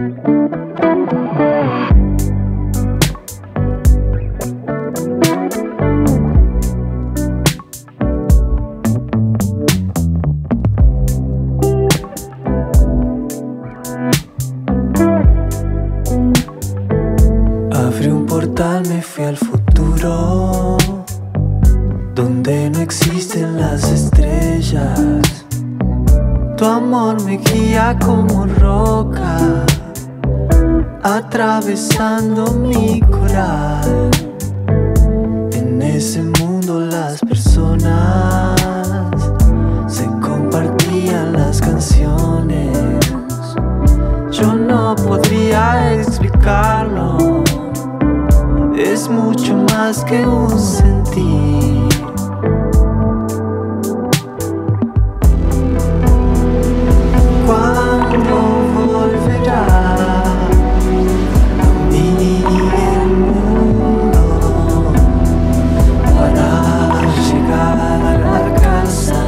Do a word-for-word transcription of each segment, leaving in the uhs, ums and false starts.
Abrí un portal, me fui al futuro, donde no existen las estrellas. Tu amor me guía como roca, atravesando mi coral. En ese mundo las personas se compartían las canciones. Yo no podría explicarlo, es mucho más que un sentir. ¿Cuándo volverá a mí el mundo para llegar a casa?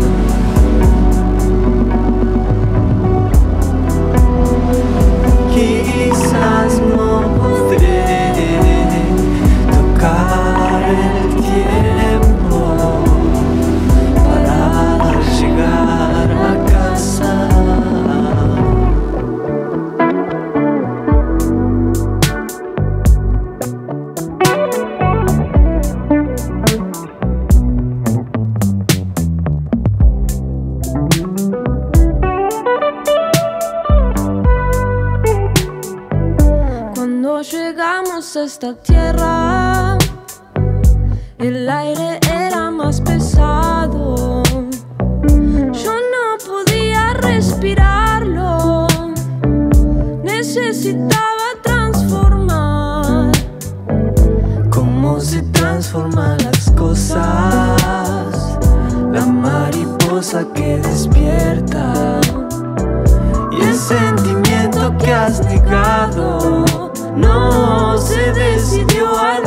Quizás no podré tocar el tiempo para llegar a casa. Cuando llegamos a esta tierra, el aire era más pesado. Yo no podía respirarlo, necesitaba transformar. ¿Cómo se transforman las cosas? La mariposa que despierta y el sentimiento que has negado no se decidió a